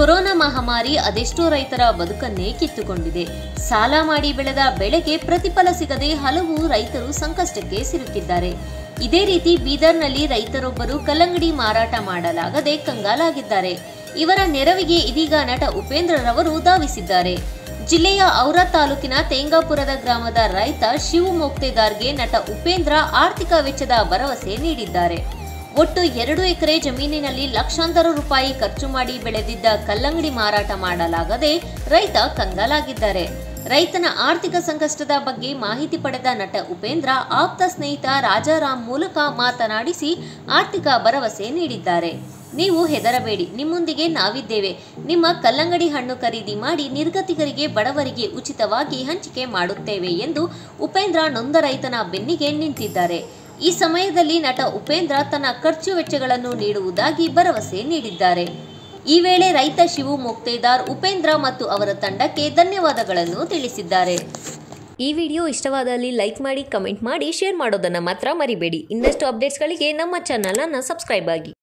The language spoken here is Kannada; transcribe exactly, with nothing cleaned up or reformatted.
ಕೊರೋನಾ ಮಹಾಮಾರಿ ಅದೆಷ್ಟೋ ರೈತರ ಬದುಕನ್ನೇ ಕಿತ್ತುಕೊಂಡಿದೆ. ಸಾಲ ಮಾಡಿ ಬೆಳೆದ ಬೆಳೆಗೆ ಪ್ರತಿಫಲ ಸಿಗದೆ ಹಲವು ರೈತರು ಸಂಕಷ್ಟಕ್ಕೆ ಸಿಲುಕಿದ್ದಾರೆ. ಇದೇ ರೀತಿ ಬೀದರ್ನಲ್ಲಿ ರೈತರೊಬ್ಬರು ಕಲ್ಲಂಗಡಿ ಮಾರಾಟ ಮಾಡಲಾಗದೆ ಕಂಗಾಲಾಗಿದ್ದಾರೆ. ಇವರ ನೆರವಿಗೆ ಇದೀಗ ನಟ ಉಪೇಂದ್ರರವರು ಧಾವಿಸಿದ್ದಾರೆ. ಜಿಲ್ಲೆಯ ಔರಾ ತಾಲೂಕಿನ ತೇಂಗಾಪುರದ ಗ್ರಾಮದ ರೈತ ಶಿವು ಮೊಕ್ತೇದಾರ್ಗೆ ನಟ ಉಪೇಂದ್ರ ಆರ್ಥಿಕ ವೆಚ್ಚದ ಭರವಸೆ ನೀಡಿದ್ದಾರೆ. ಒಟ್ಟು ಎರಡು ಎಕರೆ ಜಮೀನಿನಲ್ಲಿ ಲಕ್ಷಾಂತರ ರೂಪಾಯಿ ಖರ್ಚು ಮಾಡಿ ಬೆಳೆದಿದ್ದ ಕಲ್ಲಂಗಡಿ ಮಾರಾಟ ಮಾಡಲಾಗದೆ ರೈತ ಕಂಗಾಲಾಗಿದ್ದಾರೆ. ರೈತನ ಆರ್ಥಿಕ ಸಂಕಷ್ಟದ ಬಗ್ಗೆ ಮಾಹಿತಿ ಪಡೆದ ನಟ ಉಪೇಂದ್ರ ಆಪ್ತ ಸ್ನೇಹಿತ ರಾಜಾರಾಮ್ ಮೂಲಕ ಮಾತನಾಡಿಸಿ ಆರ್ಥಿಕ ಭರವಸೆ ನೀಡಿದ್ದಾರೆ. ನೀವು ಹೆದರಬೇಡಿ, ನಿಮ್ಮೊಂದಿಗೆ ನಾವಿದ್ದೇವೆ. ನಿಮ್ಮ ಕಲ್ಲಂಗಡಿ ಹಣ್ಣು ಖರೀದಿ ಮಾಡಿ ನಿರ್ಗತಿಕರಿಗೆ ಬಡವರಿಗೆ ಉಚಿತವಾಗಿ ಹಂಚಿಕೆ ಮಾಡುತ್ತೇವೆ ಎಂದು ಉಪೇಂದ್ರ ನೊಂದ ರೈತನ ಬೆನ್ನಿಗೆ ನಿಂತಿದ್ದಾರೆ. ಈ ಸಮಯದಲ್ಲಿ ನಟ ಉಪೇಂದ್ರ ತನ್ನ ಖರ್ಚು ವೆಚ್ಚಗಳನ್ನು ನೀಡುವುದಾಗಿ ಭರವಸೆ ನೀಡಿದ್ದಾರೆ. ಈ ವೇಳೆ ರೈತ ಶಿವು ಮೊಕ್ತೇದಾರ್ ಉಪೇಂದ್ರ ಮತ್ತು ಅವರ ತಂಡಕ್ಕೆ ಧನ್ಯವಾದಗಳನ್ನು ತಿಳಿಸಿದ್ದಾರೆ. ಈ ವಿಡಿಯೋ ಇಷ್ಟವಾದಲ್ಲಿ ಲೈಕ್ ಮಾಡಿ, ಕಮೆಂಟ್ ಮಾಡಿ, ಶೇರ್ ಮಾಡೋದನ್ನು ಮಾತ್ರ ಮರಿಬೇಡಿ. ಇನ್ನಷ್ಟು ಅಪ್ಡೇಟ್ಸ್ಗಳಿಗೆ ನಮ್ಮ ಚಾನಲ್ ಅನ್ನು ಸಬ್ಸ್ಕ್ರೈಬ್ ಆಗಿ.